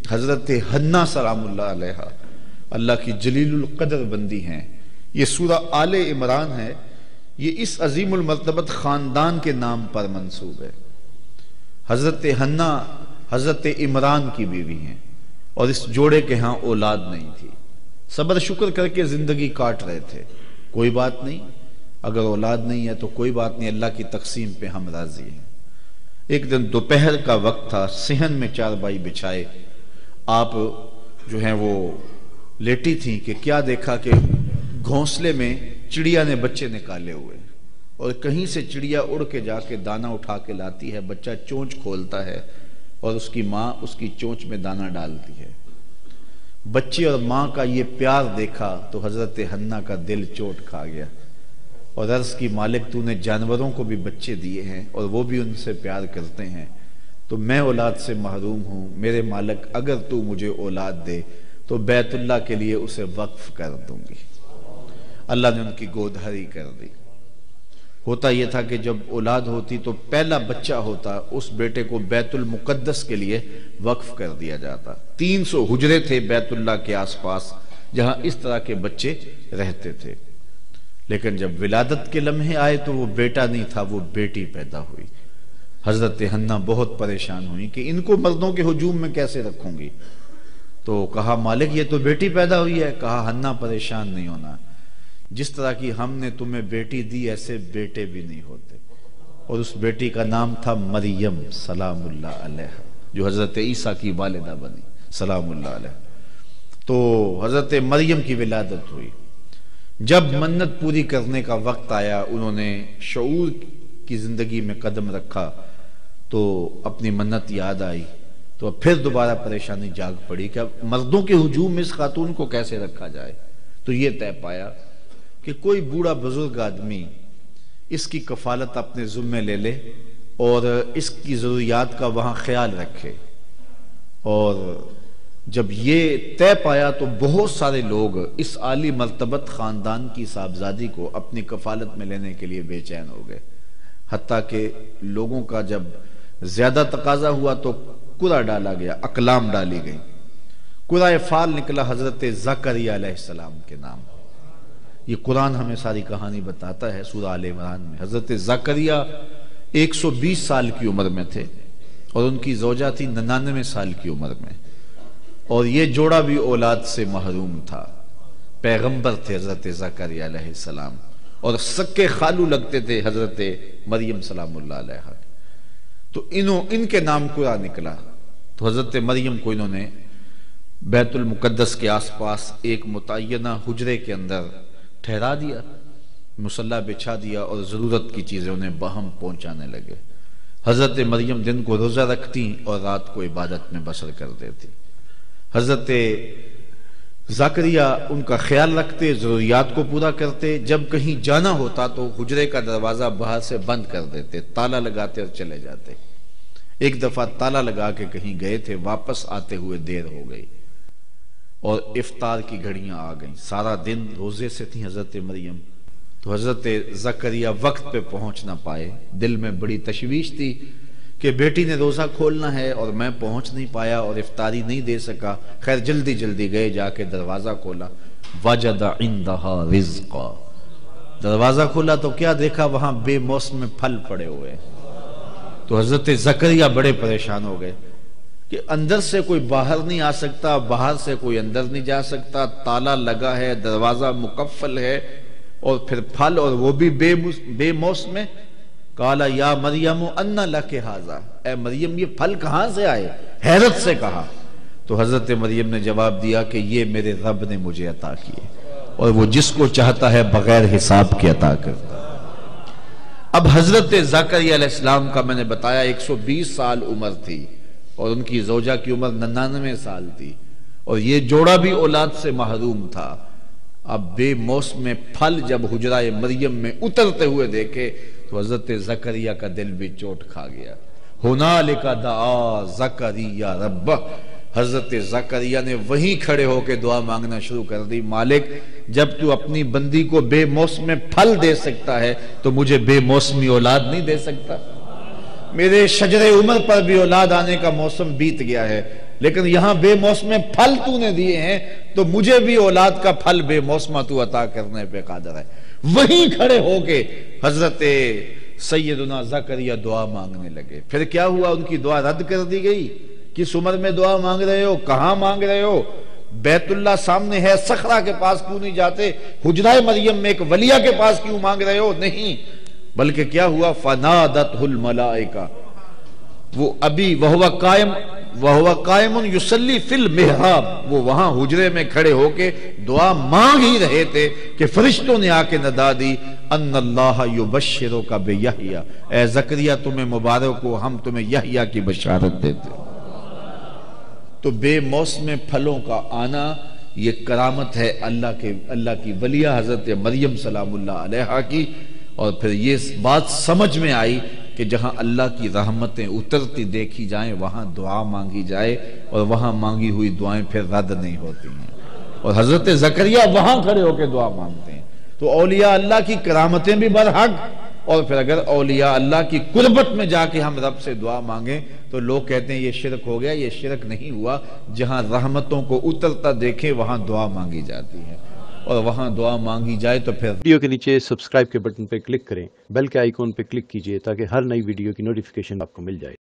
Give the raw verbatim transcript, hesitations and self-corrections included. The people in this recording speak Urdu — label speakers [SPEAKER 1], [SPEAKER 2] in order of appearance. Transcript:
[SPEAKER 1] حضرت حنا سلام اللہ علیہ اللہ کی جلیل القدر بندی ہیں. یہ سورہ آل عمران ہے. یہ اس عظیم المرتبت خاندان کے نام پر منسوب ہے. حضرت حنا حضرت عمران کی بیوی ہیں اور اس جوڑے کے ہاں اولاد نہیں تھی. صبر شکر کر کے زندگی کاٹ رہے تھے. کوئی بات نہیں، اگر اولاد نہیں ہے تو کوئی بات نہیں، اللہ کی تقسیم پہ ہم راضی ہیں. ایک دن دوپہر کا وقت تھا، صحن میں چارپائی بچھائے آپ جو ہیں وہ لیٹی تھیں کہ کیا دیکھا کہ گھونسلے میں چڑیا نے بچے نکالے ہوئے اور کہیں سے چڑیا اڑ کے جا کے دانہ اٹھا کے لاتی ہے. بچہ چونچ کھولتا ہے اور اس کی ماں اس کی چونچ میں دانہ ڈالتی ہے. بچے اور ماں کا یہ پیار دیکھا تو حضرت حنا کا دل چوٹ کھا گیا اور عرض کی مالک تو نے جانوروں کو بھی بچے دیے ہیں اور وہ بھی ان سے پیار کرتے ہیں، تو میں اولاد سے محروم ہوں. میرے مالک اگر تو مجھے اولاد دے تو بیت اللہ کے لیے اسے وقف کر دوں گی. اللہ نے ان کی گود ہری کر دی. ہوتا یہ تھا کہ جب اولاد ہوتی تو پہلا بچہ ہوتا اس بیٹے کو بیت المقدس کے لیے وقف کر دیا جاتا. تین سو حجرے تھے بیت اللہ کے آس پاس جہاں اس طرح کے بچے رہتے تھے. لیکن جب ولادت کے لمحے آئے تو وہ بیٹا نہیں تھا، وہ بیٹی پیدا ہوئی. حضرت حنا بہت پریشان ہوئی کہ ان کو مردوں کے ہجوم میں کیسے رکھوں گی. تو کہا مالک یہ تو بیٹی پیدا ہوئی ہے. کہا حنا پریشان نہیں ہونا، جس طرح کی ہم نے تمہیں بیٹی دی ایسے بیٹے بھی نہیں ہوتے. اور اس بیٹی کا نام تھا مریم سلام اللہ علیہ، جو حضرت عیسیٰ کی والدہ بنی سلام اللہ علیہ. تو حضرت مریم کی ولادت ہوئی. جب منت پوری کرنے کا وقت آیا، انہوں نے شعور کی زندگی میں قدم رکھا تو اپنی منت یاد آئی تو پھر دوبارہ پریشانی جاگ پڑی کہ اب مردوں کے ہجوم میں اس خاتون کو کیسے رکھا جائے. تو یہ طے پایا کہ کوئی بوڑھا بزرگ آدمی اس کی کفالت اپنے ذمے لے لے اور اس کی ضروریات کا وہاں خیال رکھے. اور جب یہ طے پایا تو بہت سارے لوگ اس عالی مرتبت خاندان کی صاحبزادی کو اپنی کفالت میں لینے کے لیے بے چین ہو گئے. حتیٰ کہ لوگوں کا جب زیادہ تقاضا ہوا تو قرعہ ڈالا گیا، اقلام ڈالی گئی. قرعہ فال نکلا حضرت زکریا علیہ السلام کے نام. یہ قرآن ہمیں ساری کہانی بتاتا ہے. سورہ آل عمران میں حضرت زکریا ایک سو بیس سال کی عمر میں تھے اور ان کی زوجہ تھی ننانوے سال کی عمر میں، اور یہ جوڑا بھی اولاد سے محروم تھا. پیغمبر تھے حضرت زکریا علیہ السلام اور سکے خالو لگتے تھے حضرت مریم سلام اللہ علیہ. تو انہوں ان کے نام قرعہ نکلا تو حضرت مریم کو انہوں نے بیت المقدس کے آس پاس ایک متعینہ حجرے کے اندر ٹھہرا دیا، مصلی بچھا دیا اور ضرورت کی چیزیں انہیں باہم پہنچانے لگے. حضرت مریم دن کو روزہ رکھتی اور رات کو عبادت میں بسر کر دیتی. حضرت زکریا ان کا خیال رکھتے، ضروریات کو پورا کرتے. جب کہیں جانا ہوتا تو حجرے کا دروازہ باہر سے بند کر دیتے، تالا لگاتے اور چلے جاتے. ایک دفعہ تالا لگا کے کہیں گئے تھے، واپس آتے ہوئے دیر ہو گئی اور افطار کی گھڑیاں آ گئیں. سارا دن روزے سے تھیں حضرت مریم. تو حضرت زکریا وقت پہ پہنچ نہ پائے. دل میں بڑی تشویش تھی کہ بیٹی نے روزہ کھولنا ہے اور میں پہنچ نہیں پایا اور افطاری نہیں دے سکا. خیر جلدی جلدی گئے، جا کے دروازہ کھولا، وجد عندہا رزقا. دروازہ کھولا تو کیا دیکھا، وہاں بے موسم پھل پڑے ہوئے. تو حضرت زکریا بڑے پریشان ہو گئے کہ اندر سے کوئی باہر نہیں آ سکتا، باہر سے کوئی اندر نہیں جا سکتا، تالا لگا ہے، دروازہ مقفل ہے، اور پھر پھل اور وہ بھی بے بے موسم. قال یا مریم ان لک ھذا، اے مریم یہ پھل کہاں سے آئے؟ حیرت سے کہا. تو حضرت مریم نے جواب دیا کہ یہ میرے رب نے مجھے عطا کیے اور وہ جس کو چاہتا ہے بغیر حساب کے عطا کرتا. اب حضرت زکریا علیہ السلام کا میں نے بتایا ایک سو بیس سال عمر تھی اور ان کی زوجہ کی عمر ننانوے سال تھی اور یہ جوڑا بھی اولاد سے محروم تھا. اب بے موسم پھل جب حجرہ مریم میں اترتے ہوئے دیکھے تو حضرت زکریا کا دل بھی چوٹ کھا گیا. ہنالک دعا زکریا ربہ، حضرت زکریا نے وہیں کھڑے ہو کے دعا مانگنا شروع کر دی. مالک جب تو اپنی بندی کو بے موسم پھل دے سکتا ہے تو مجھے بے موسمی اولاد نہیں دے سکتا؟ میرے شجر عمر پر بھی اولاد آنے کا موسم بیت گیا ہے، لیکن یہاں بے موسم پھل تو نے دیے ہیں تو مجھے بھی اولاد کا پھل بے موسمہ تو عطا کرنے پہ قادر ہے۔ وہیں کھڑے ہو کے حضرت سیدنا زکریا دعا مانگنے لگے۔ پھر کیا ہوا؟ ان کی دعا رد کر دی گئی۔ کس عمر میں دعا مانگ رہے ہو؟ کہاں مانگ رہے ہو؟ بیت اللہ سامنے ہے، صخرہ کے پاس کیوں نہیں جاتے؟ حجرہ مریم میں ایک ولیہ کے پاس کیوں مانگ رہے ہو؟ نہیں، بلکہ کیا ہوا؟ فنادتہ الملائکہ، وہ ابھی وہو قائم وہو قائم یصلی فی المحراب، وہ وہاں حجرے میں کھڑے ہو کے دعا مانگ ہی رہے تھے کہ فرشتوں نے آ کے ندا دی، ان اللہ یبشرک بیحییٰ، اے زکریا تمہیں مبارک ہو، ہم تمہیں یحییٰ کی بشارت دیتے۔ تو بے موسم پھلوں کا آنا یہ کرامت ہے اللہ کے اللہ کی ولیہ حضرت مریم سلام اللہ علیہا کی۔ اور پھر یہ بات سمجھ میں آئی کہ جہاں اللہ کی رحمتیں اترتی دیکھی جائیں وہاں دعا مانگی جائے، اور وہاں مانگی ہوئی دعائیں پھر رد نہیں ہوتی ہیں، اور حضرت زکریا وہاں کھڑے ہو کے دعا مانگتے ہیں۔ تو اولیاء اللہ کی کرامتیں بھی برحق، اور پھر اگر اولیاء اللہ کی قربت میں جا کے ہم رب سے دعا مانگیں تو لوگ کہتے ہیں یہ شرک ہو گیا۔ یہ شرک نہیں ہوا، جہاں رحمتوں کو اترتا دیکھیں وہاں دعا مانگی جاتی ہے، اور وہاں دعا مانگی جائے تو پھر
[SPEAKER 2] ویڈیو کے نیچے سبسکرائب کے بٹن پہ کلک کریں، بیل کے آئیکن پہ کلک کیجئے تاکہ ہر نئی ویڈیو کی نوٹیفیکیشن آپ کو مل جائے۔